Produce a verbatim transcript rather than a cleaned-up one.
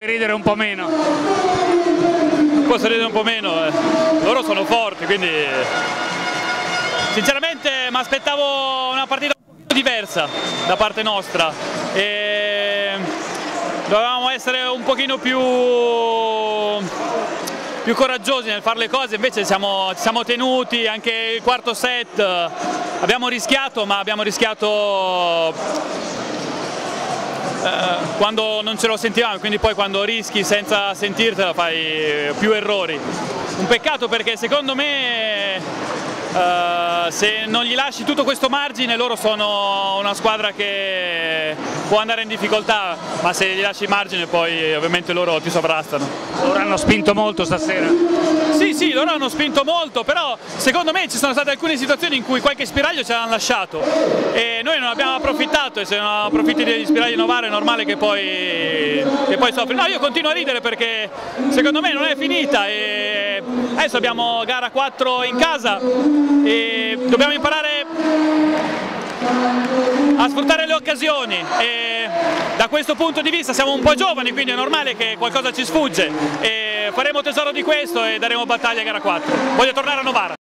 Ridere un po' meno. Posso ridere un po' meno, eh. Loro sono forti, quindi sinceramente mi aspettavo una partita un po' diversa da parte nostra e dovevamo essere un pochino più, più coraggiosi nel fare le cose, invece siamo, ci siamo tenuti. Anche il quarto set abbiamo rischiato, ma abbiamo rischiato quando non ce lo sentivamo, quindi poi quando rischi senza sentirtela fai più errori. Un peccato, perché secondo me uh, se non gli lasci tutto questo margine, loro sono una squadra che può andare in difficoltà, ma se gli lasci margine poi ovviamente loro ti sovrastano. Loro hanno spinto molto stasera. Sì, sì, loro hanno spinto molto, però secondo me ci sono state alcune situazioni in cui qualche spiraglio ce l'hanno lasciato e noi non abbiamo approfittato, e se non approfitti degli spiragli Novara è normale che poi, che poi soffri. No, io continuo a ridere perché secondo me non è finita e adesso abbiamo gara quattro in casa e dobbiamo imparare a sfruttare le occasioni e da questo punto di vista siamo un po' giovani, quindi è normale che qualcosa ci sfugge e faremo tesoro di questo e daremo battaglia a gara quattro. Voglio tornare a Novara.